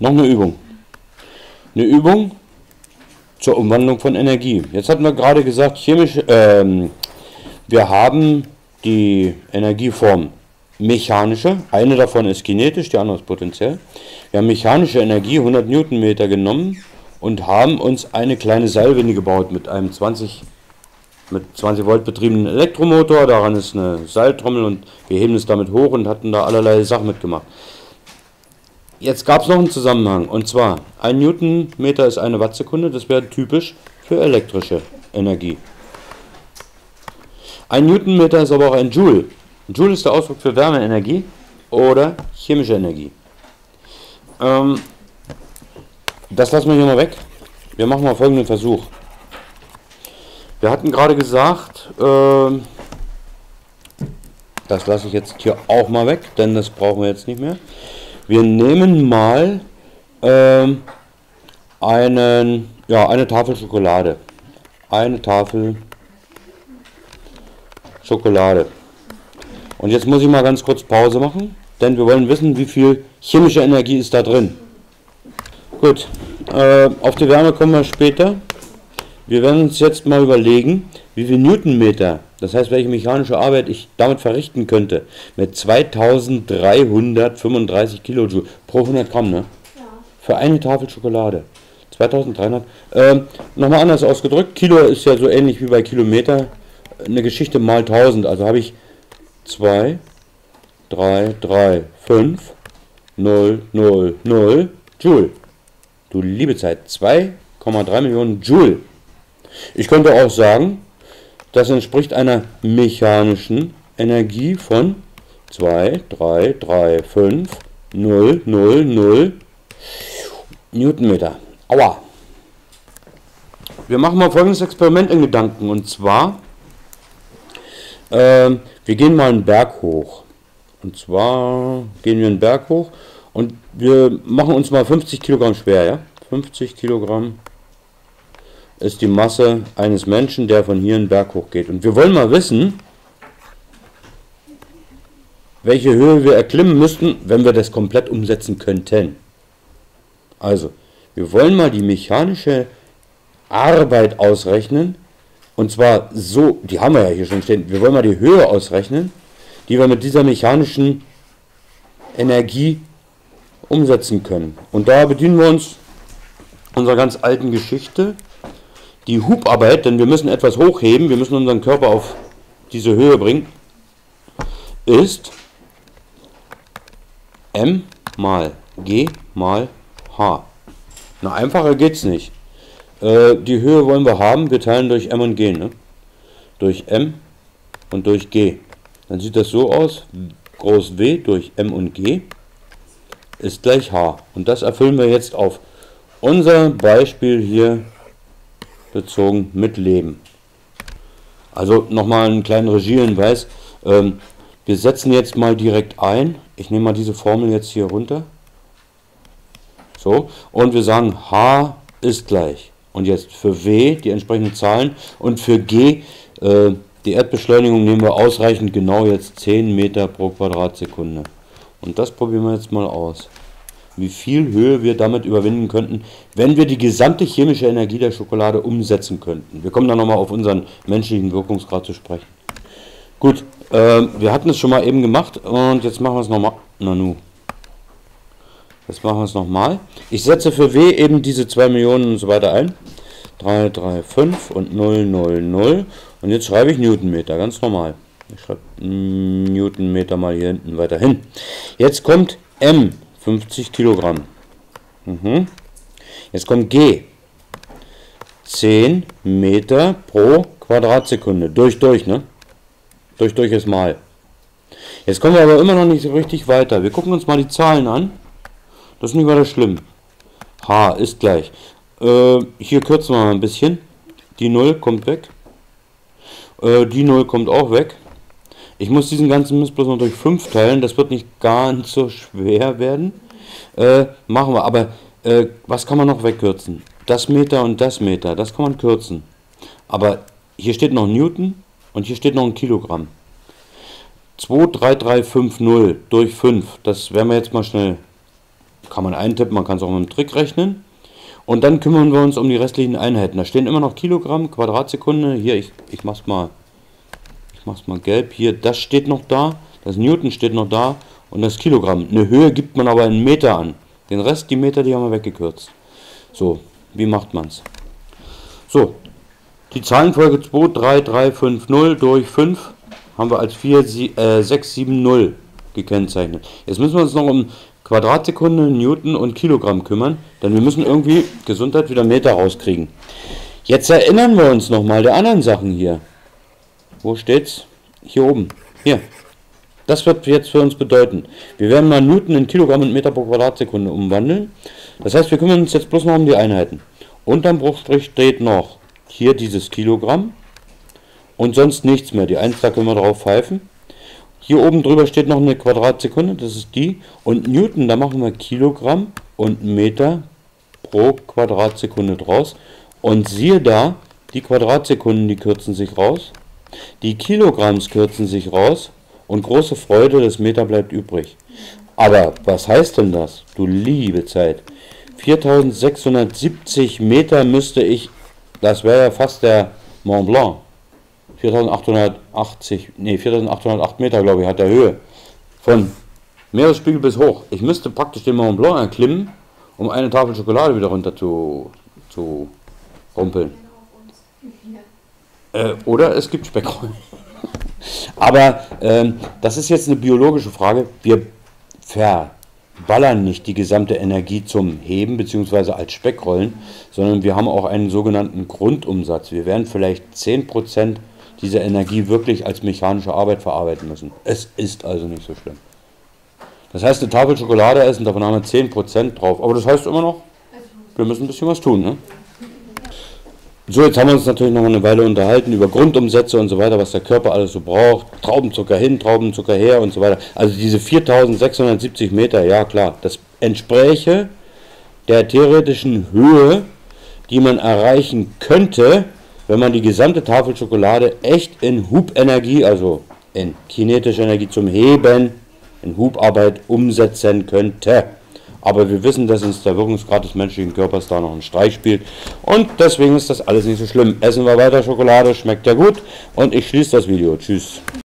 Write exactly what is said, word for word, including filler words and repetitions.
Noch eine Übung. Eine Übung zur Umwandlung von Energie. Jetzt hatten wir gerade gesagt, chemisch, ähm, wir haben die Energieform mechanische, eine davon ist kinetisch, die andere ist potentiell. Wir haben mechanische Energie, hundert Newtonmeter genommen und haben uns eine kleine Seilwinde gebaut mit einem zwanzig, mit zwanzig Volt betriebenen Elektromotor. Daran ist eine Seiltrommel und wir heben es damit hoch und hatten da allerlei Sachen mitgemacht. Jetzt gab es noch einen Zusammenhang, und zwar ein Newtonmeter ist eine Wattsekunde, das wäre typisch für elektrische Energie. Ein Newtonmeter ist aber auch ein Joule. Joule ist der Ausdruck für Wärmeenergie oder chemische Energie. Ähm, das lassen wir hier mal weg. Wir machen mal folgenden Versuch. Wir hatten gerade gesagt, äh, das lasse ich jetzt hier auch mal weg, denn das brauchen wir jetzt nicht mehr. Wir nehmen mal äh, einen, ja, eine Tafel Schokolade. Eine Tafel Schokolade. Und jetzt muss ich mal ganz kurz Pause machen, denn wir wollen wissen, wie viel chemische Energie ist da drin. Gut, äh, auf die Wärme kommen wir später. Wir werden uns jetzt mal überlegen, wie viel Newtonmeter, das heißt, welche mechanische Arbeit ich damit verrichten könnte, mit zweitausenddreihundertfünfunddreißig Kilojoule pro hundert Gramm, ne? Ja. Für eine Tafel Schokolade. zweitausenddreihundert. Ähm, Nochmal anders ausgedrückt, Kilo ist ja so ähnlich wie bei Kilometer, eine Geschichte mal tausend, also habe ich zwei, drei, drei, fünf, null, null, null Joule. Du liebe Zeit, zwei Komma drei Millionen Joule. Ich könnte auch sagen, das entspricht einer mechanischen Energie von zwei, drei, drei, fünf, null, null, null Newtonmeter. Aua! Wir machen mal folgendes Experiment in Gedanken, und zwar äh, wir gehen mal einen Berg hoch. Und zwar gehen wir einen Berg hoch und wir machen uns mal fünfzig Kilogramm schwer, ja? fünfzig Kilogramm ist die Masse eines Menschen, der von hier einen Berg hoch geht. Und wir wollen mal wissen, welche Höhe wir erklimmen müssten, wenn wir das komplett umsetzen könnten. Also, wir wollen mal die mechanische Arbeit ausrechnen. Und zwar so, die haben wir ja hier schon stehen. Wir wollen mal die Höhe ausrechnen, die wir mit dieser mechanischen Energie umsetzen können. Und da bedienen wir uns unserer ganz alten Geschichte. Die Hubarbeit, denn wir müssen etwas hochheben, wir müssen unseren Körper auf diese Höhe bringen, ist M mal G mal H. Na, einfacher geht's nicht. Äh, die Höhe wollen wir haben, wir teilen durch M und G, ne? Durch M und durch G. Dann sieht das so aus, groß W durch M und G ist gleich H. Und das erfüllen wir jetzt auf unser Beispiel hier bezogen mit Leben. Also nochmal einen kleinen Regiehinweis. Ähm, wir setzen jetzt mal direkt ein. Ich nehme mal diese Formel jetzt hier runter. So, und wir sagen, H ist gleich. Und jetzt für W die entsprechenden Zahlen und für G äh, die Erdbeschleunigung nehmen wir ausreichend genau jetzt zehn Meter pro Quadratsekunde. Und das probieren wir jetzt mal aus. Wie viel Höhe wir damit überwinden könnten, wenn wir die gesamte chemische Energie der Schokolade umsetzen könnten. Wir kommen dann nochmal auf unseren menschlichen Wirkungsgrad zu sprechen. Gut, äh, wir hatten es schon mal eben gemacht und jetzt machen wir es nochmal. Nanu. Jetzt machen wir es nochmal. Ich setze für W eben diese zwei Millionen und so weiter ein. drei, drei, fünf und null, null, null. Und jetzt schreibe ich Newtonmeter, ganz normal. Ich schreibe Newtonmeter mal hier hinten weiter hin. Jetzt kommt M. fünfzig Kilogramm. Mhm. Jetzt kommt G. zehn Meter pro Quadratsekunde. Durch, durch, ne? Durch, durch ist mal. Jetzt kommen wir aber immer noch nicht so richtig weiter. Wir gucken uns mal die Zahlen an. Das ist nicht weiter schlimm. H ist gleich. Äh, hier kürzen wir mal ein bisschen. Die null kommt weg. Äh, die null kommt auch weg. Ich muss diesen ganzen Mist bloß noch durch fünf teilen, das wird nicht ganz so schwer werden. Äh, machen wir, aber äh, was kann man noch wegkürzen? Das Meter und das Meter, das kann man kürzen. Aber hier steht noch Newton und hier steht noch ein Kilogramm. zwei, drei, drei, fünf, null durch fünf, das werden wir jetzt mal schnell kann man eintippen, man kann es auch mit dem Trick rechnen. Und dann kümmern wir uns um die restlichen Einheiten. Da stehen immer noch Kilogramm, Quadratsekunde. Hier, ich, ich mach's mal, ich mach's mal gelb. Hier, das steht noch da. Das Newton steht noch da. Und das Kilogramm. Eine Höhe gibt man aber in Meter an. Den Rest, die Meter, die haben wir weggekürzt. So, wie macht man's? So, die Zahlenfolge zwei, drei, drei, fünf, null durch fünf haben wir als vier, sechs, sieben, null gekennzeichnet. Jetzt müssen wir uns noch um Quadratsekunde, Newton und Kilogramm kümmern, denn wir müssen irgendwie Gesundheit wieder Meter rauskriegen. Jetzt erinnern wir uns nochmal der anderen Sachen hier. Wo steht's? Hier oben. Hier. Das wird jetzt für uns bedeuten. Wir werden mal Newton in Kilogramm und Meter pro Quadratsekunde umwandeln. Das heißt, wir kümmern uns jetzt bloß noch um die Einheiten. Unterm Bruchstrich steht noch hier dieses Kilogramm und sonst nichts mehr. Die eins, da können wir drauf pfeifen. Hier oben drüber steht noch eine Quadratsekunde, das ist die. Und Newton, da machen wir Kilogramm und Meter pro Quadratsekunde draus. Und siehe da, die Quadratsekunden, die kürzen sich raus. Die Kilogramms kürzen sich raus. Und große Freude, das Meter bleibt übrig. Aber was heißt denn das? Du liebe Zeit. viertausendsechshundertsiebzig Meter müsste ich, das wäre ja fast der Mont Blanc. viertausendachthundertachtzig, nee, viertausendachthundertacht Meter, glaube ich, hat der Höhe. Von Meeresspiegel bis hoch. Ich müsste praktisch den Mont Blanc erklimmen, um eine Tafel Schokolade wieder runter zu, zu rumpeln. Äh, oder es gibt Speckrollen. Aber ähm, das ist jetzt eine biologische Frage. Wir verballern nicht die gesamte Energie zum Heben bzw. als Speckrollen, sondern wir haben auch einen sogenannten Grundumsatz. Wir werden vielleicht zehn Prozent dieser Energie wirklich als mechanische Arbeit verarbeiten müssen. Es ist also nicht so schlimm. Das heißt, eine Tafel Schokolade essen, davon haben wir zehn Prozent drauf. Aber das heißt immer noch, wir müssen ein bisschen was tun, ne? So, jetzt haben wir uns natürlich noch eine Weile unterhalten über Grundumsätze und so weiter, was der Körper alles so braucht. Traubenzucker hin, Traubenzucker her und so weiter. Also diese viertausendsechshundertsiebzig Meter, ja klar, das entspräche der theoretischen Höhe, die man erreichen könnte, wenn man die gesamte Tafel Schokolade echt in Hubenergie, also in kinetische Energie zum Heben, in Hubarbeit umsetzen könnte. Aber wir wissen, dass uns der Wirkungsgrad des menschlichen Körpers da noch einen Streich spielt. Und deswegen ist das alles nicht so schlimm. Essen wir weiter Schokolade, schmeckt ja gut. Und ich schließe das Video. Tschüss.